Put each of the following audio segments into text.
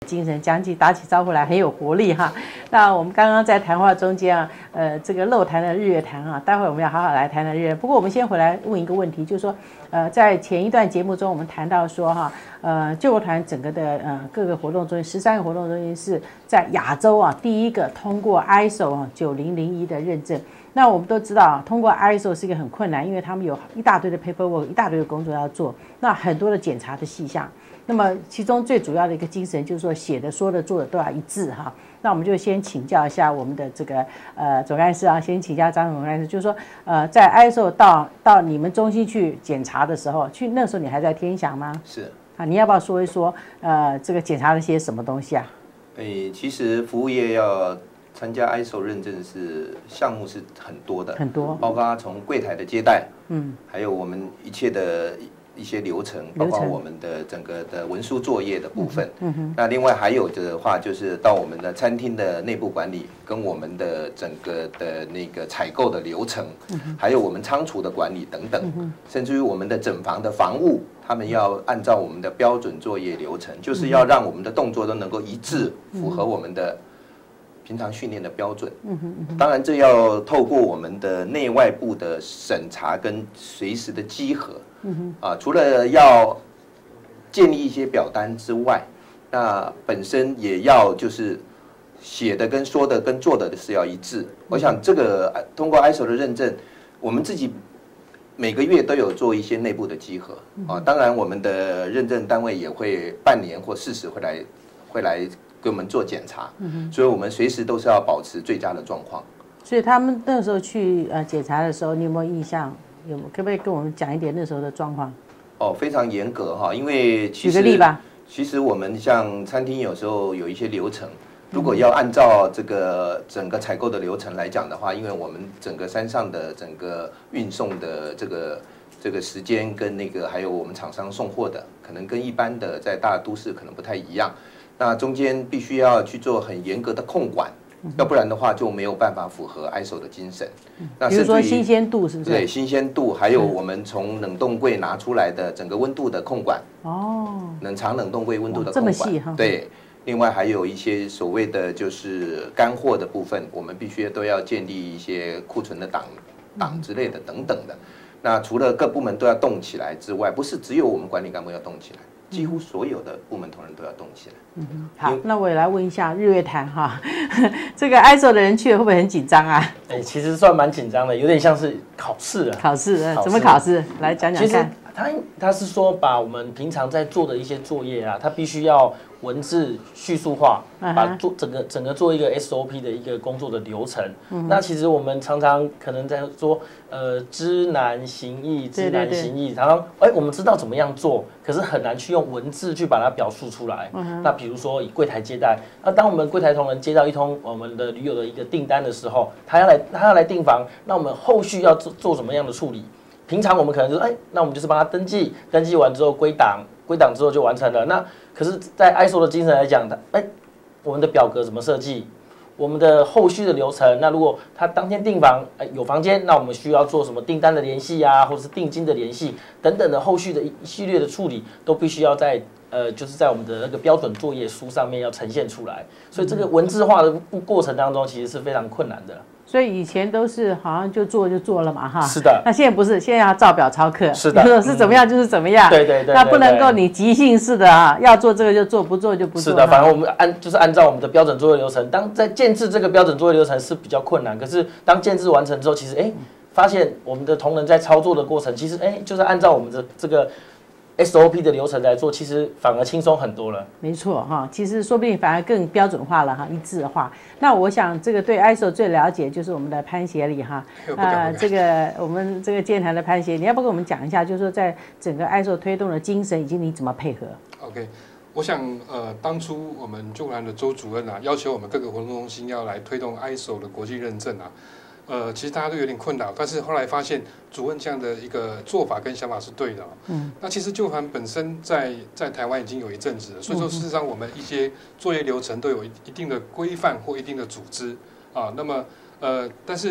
精神讲起打起招呼来很有活力哈。那我们刚刚在谈话中间啊，这个漏谈了日月潭啊，待会我们要好好来谈谈日月。不过我们先回来问一个问题，就是说，在前一段节目中我们谈到说哈，救国团整个的各个活动中心，13个活动中心是在亚洲啊第一个通过 ISO 9001的认证。那我们都知道啊，通过 ISO 是一个很困难，因为他们有一大堆的 paperwork， 一大堆的工作要做，那很多的检查的细项。那么其中最主要的一个精神就是说，写的、说的、做的都要一致哈。那我们就先请教一下我们的这个总干事啊，先请教张总干事，就是说在 ISO 到你们中心去检查的时候，那时候你还在天祥吗？ 是啊，你要不要说一说这个检查了些什么东西啊？ 其实服务业要参加 ISO 认证项目是很多的， 很多， 包括从柜台的接待，还有我们一切的一些流程，包括我们的整个的文书作业的部分。那另外还有的话，就是到我们的餐厅的内部管理，跟我们的整个的那个采购的流程，还有我们仓储的管理等等，甚至于我们的整房的房务，他们要按照我们的标准作业流程，就是要让我们的动作都能够一致，符合我们的平常训练的标准。当然这要透过我们的内外部的审查跟随时的稽核。除了要建立一些表单之外，那本身也要就是写的跟说的跟做的是要一致。我想这个通过 ISO 的认证，我们自己每个月都有做一些内部的稽核啊。当然我们的认证单位也会半年或40会来给我们做检查，所以我们随时都是要保持最佳的状况。 所以他们那时候去检查的时候，你有没有印象？可不可以跟我们讲一点那时候的状况？ 非常严格哈，因为举个例吧。 其实我们像餐厅有时候有一些流程，如果要按照这个整个采购的流程来讲的话，因为我们整个山上的整个运送的这个时间跟还有我们厂商送货的，可能跟一般的在大都市可能不太一样。那中间必须要去做很严格的控管。要不然的话就没有办法符合 ISO 的精神。那比如说新鲜度是不是？ 对，新鲜度，还有我们从冷冻柜拿出来的整个温度的控管。冷藏冷冻柜温度的控管。 这么细哈？ 对，另外还有一些所谓的就是干货的部分，我们必须都要建立一些库存的档之类的等等的。那除了各部门都要动起来之外，不是只有我们管理干部要动起来。几乎所有的部门同仁都要动起来。 好，那我也来问一下日月潭哈，这个 ISO 的人去了会不会很紧张啊？ 其实算蛮紧张的，有点像是考试了。 考试，怎么考试？来讲讲看。 他是说把我们平常在做的一些作业啊，他必须要文字叙述化，把整个做一个 SOP 的一个工作的流程。那其实我们常常可能在说知难行易，知难行易，常常我们知道怎么样做，可是很难去用文字去把它表述出来。那比如说以柜台接待，那当我们柜台同仁接到一通我们的驴友的一个订单的时候，他要来订房，那我们后续要做什么样的处理？平常我们可能就是那我们就是帮他登记，登记完之后归档之后就完成了。那可是，在 ISO 的精神来讲，我们的表格怎么设计，我们的后续的流程，那如果他当天订房，有房间，那我们需要做什么订单的联系啊，或者是定金的联系等等的后续的一系列的处理，都必须要就是在我们的那个标准作业书上面要呈现出来。所以这个文字化的过程当中，其实是非常困难的。 所以以前都是好像就做了嘛哈， 是的。 那现在不是，现在要照表操课， 是的， 是怎么样就是怎么样， 对。 那不能够你即兴式的啊，要做这个就做，不做就不做。 是的，反正我们按照我们的标准作业流程，当在建制这个标准作业流程是比较困难，可是当建制完成之后，其实发现我们的同仁在操作的过程，其实就是按照我们的这个SOP 的流程来做，其实反而轻松很多了。 没错哈，其实说不定反而更标准化了哈，一致化。那我想这个对 ISO 最了解就是我们的潘协理哈，这个我们这个建坛的潘协理，你要不跟我们讲一下，就是说在整个 ISO 推动的精神以及你怎么配合 ？OK， 我想当初我们救援的周主任啊，要求我们各个活动中心要来推动 ISO 的国际认证啊。其实大家都有点困扰，但是后来发现主任这样的一个做法跟想法是对的。那其实救团本身在台湾已经有一阵子了，所以说事实上我们一些作业流程都有一定的规范或一定的组织啊。那么但是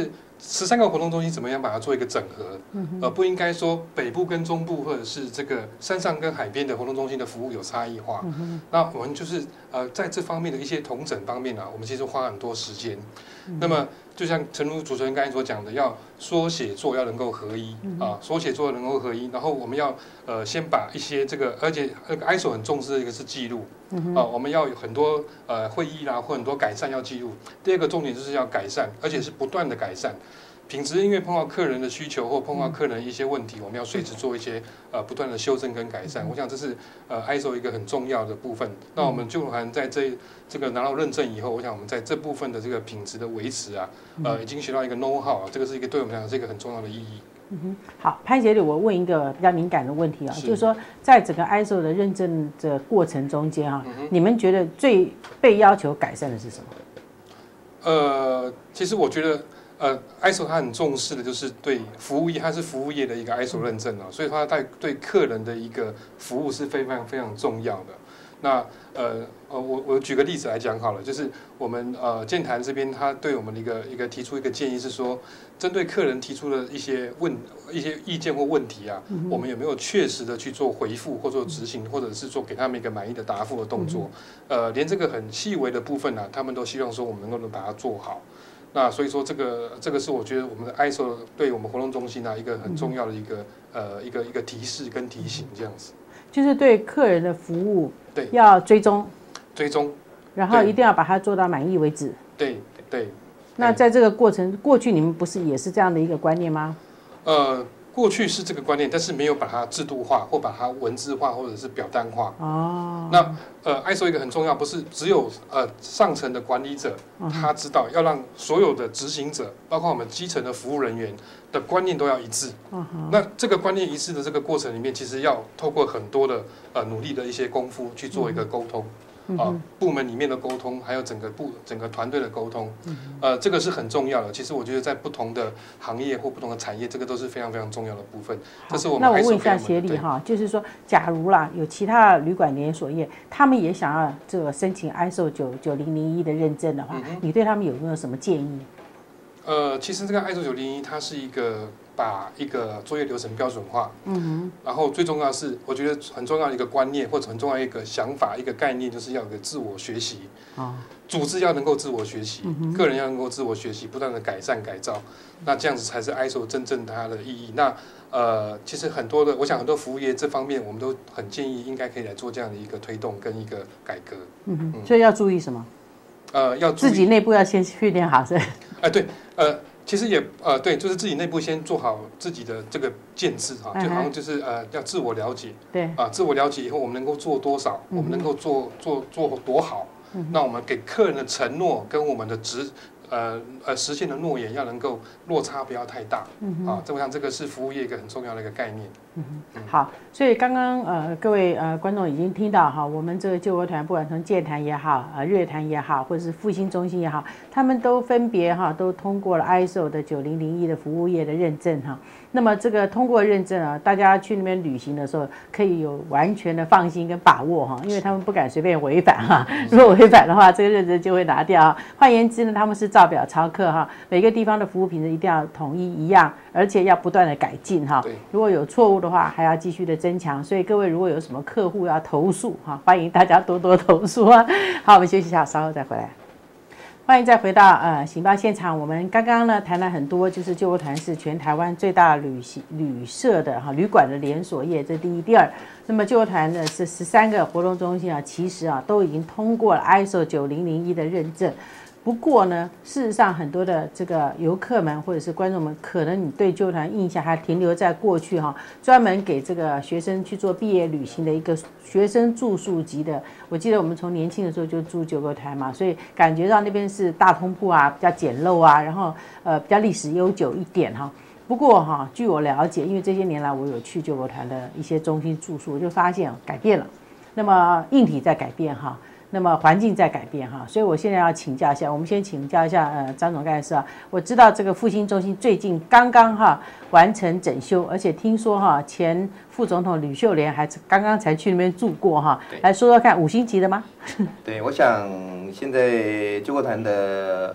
13个活动中心怎么样把它做一个整合，不应该说北部跟中部或者是这个山上跟海边的活动中心的服务有差异化。那我们就是在这方面的一些统整方面啊，我们其实花很多时间。那么就像诚如主持人刚才所讲的，要说写做要能够合一啊，说写做能够合一，然后我们要先把一些这个，而且那个 ISO 很重视的一个是记录啊，我们要有很多会议啦或很多改善要记录。第二个重点就是要改善，而且是不断的改善。品质因为碰到客人的需求或碰到客人一些问题，我们要随时做一些不断的修正跟改善。我想这是ISO 一个很重要的部分。那我们就还在这个拿到认证以后，我想我们在这部分的这个品质的维持啊，已经学到一个 know how 啊，这个是一个对我们来讲是一个很重要的意义。 好，潘协理，我问一个比较敏感的问题啊，就是说在整个 ISO 的认证的过程中间啊，你们觉得最被要求改善的是什么？ 其实我觉得。ISO 它很重视的就是对服务业，它是服务业的一个 ISO 认证啊，所以它对客人的一个服务是非常非常重要的。那我举个例子来讲好了，就是我们健谈这边，他对我们的一个提出一个建议是说，针对客人提出的一些意见或问题啊，我们有没有确实的去做回复或做执行，或者是做给他们一个满意的答复的动作？连这个很细微的部分啊，他们都希望说我们能够把它做好。那所以说这个是我觉得我们的 ISO 对我们活动中心啊一个很重要的一个提示跟提醒这样子， 就是对客人的服务对要追踪， 然后一定要把它做到满意为止。 对。 那在这个过程，过去你们不是也是这样的一个观念吗？ 过去是这个观念，但是没有把它制度化或把它文字化或者是表单化。那ISO 一个很重要，不是只有上层的管理者他知道，要让所有的执行者，包括我们基层的服务人员的观念都要一致。那这个观念一致的这个过程里面，其实要透过很多的努力的一些功夫去做一个沟通。部门里面的沟通，还有整个团队的沟通，这个是很重要的。其实我觉得在不同的行业或不同的产业，这个都是非常非常重要的部分。这是我们那我问一下协理哈，就是说，假如啦有其他旅馆连锁业，他们也想要这个申请 ISO 9001的认证的话，你对他们有没有什么建议？ 其实这个 ISO 9001它是把一个作业流程标准化，然后最重要的是，我觉得很重要的一个观念或者很重要的一个想法、一个概念，就是要有个自我学习。组织要能够自我学习，个人要能够自我学习，不断的改善改造，那这样子才是 ISO 真正它的意义。那其实我想很多服务业这方面，我们都很建议应该可以来做这样的一个推动跟一个改革。 所以要注意什么？ 要注意自己内部要先训练好，是。 对，其实也对，就是自己内部先做好自己的这个建制哈，就好像就是要自我了解，对自我了解以后，我们能够做多少，我们能够做多好，那我们给客人的承诺跟我们的实现的诺言要能够落差不要太大，我想这个是服务业一个很重要的一个概念。 好，所以刚刚各位观众已经听到哈，我们这个救国团不管从健谈也好，日月潭也好，或者是复兴中心也好，他们都分别都通过了 ISO 的9001的服务业的认证哈。那么这个通过认证啊，大家去那边旅行的时候可以有完全的放心跟把握哈，因为他们不敢随便违反哈，如果违反的话，这个认证就会拿掉。换言之呢，他们是照表操课哈，每个地方的服务品质一定要统一一样，而且要不断的改进哈。如果有错误的话，还要继续的增强。所以各位如果有什么客户要投诉哈，欢迎大家多多投诉啊。好，我们休息一下，稍后再回来。欢迎再回到行报现场。我们刚刚呢谈了很多，就是救国团是全台湾最大旅社的旅馆的连锁业，这第一、第二。那么救国团呢是13个活动中心啊，其实都已经通过了 ISO 9001的认证。不过呢，事实上很多的这个游客们或者是观众们，可能你对救国团印象还停留在过去专门给这个学生去做毕业旅行的一个学生住宿级的。我记得我们从年轻的时候就住救国团嘛，所以感觉到那边是大通铺啊，比较简陋啊，然后比较历史悠久一点哈。不过据我了解，因为这些年来我有去救国团的一些中心住宿，我就发现改变了。那么硬体在改变哈。那么环境在改变哈，所以我现在要请教一下，我们先请教一下张总干事啊。我知道这个复兴中心最近刚刚完成整修，而且听说前副总统吕秀莲还刚刚才去那边住过哈，来说说看，5星级的吗？ 对，我想现在救国团的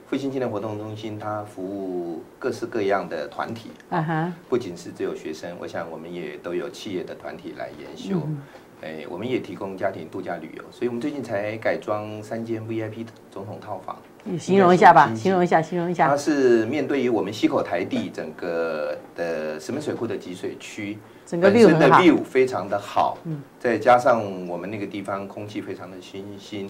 复兴青年活动中心它服务各式各样的团体，不仅是只有学生，我想我们也都有企业的团体来研修。我们也提供家庭度假旅游，所以我们最近才改装3间 VIP 总统套房。 形容一下吧，形容一下。 它是面对于我们溪口台地整个的石门水库的集水区， 整个 view 很好， view 非常的好，再加上我们那个地方空气非常的清新，